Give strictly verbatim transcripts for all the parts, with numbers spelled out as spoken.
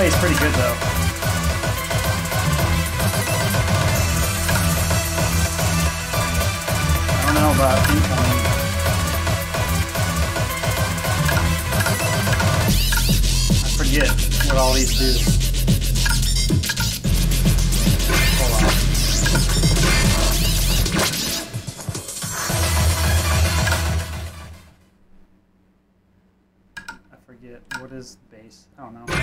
Space pretty good though. I don't know about incoming. I forget what all these do. Hold on. I forget. What is base? I don't know.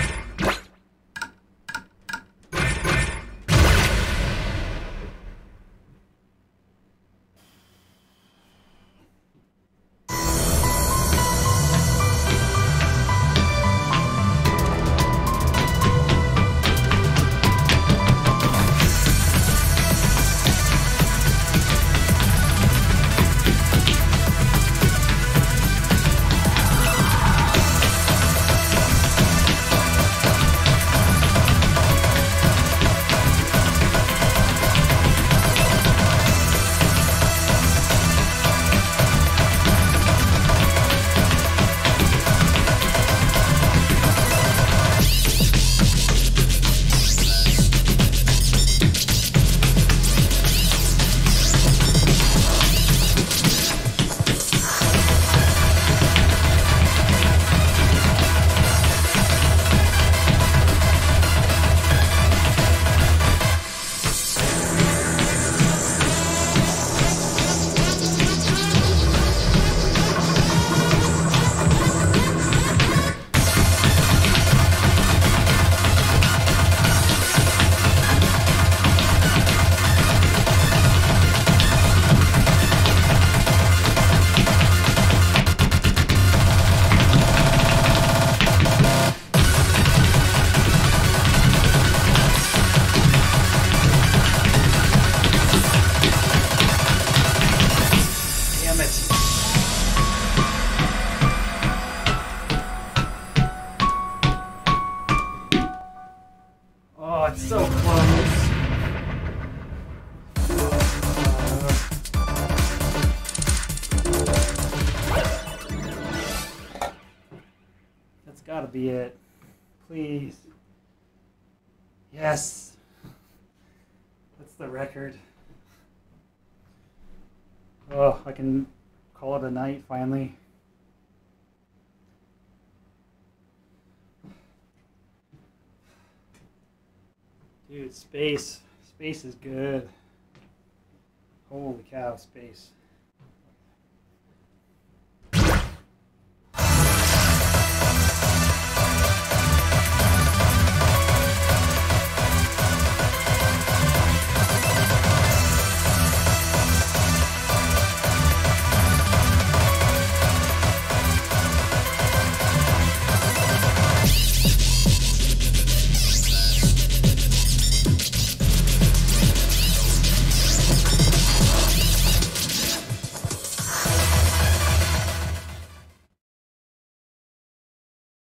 Oh, it's so close. That's gotta be it. Please. Yes. That's the record. Oh, I can call it a night finally. Dude, space. Space is good. Holy cow, space.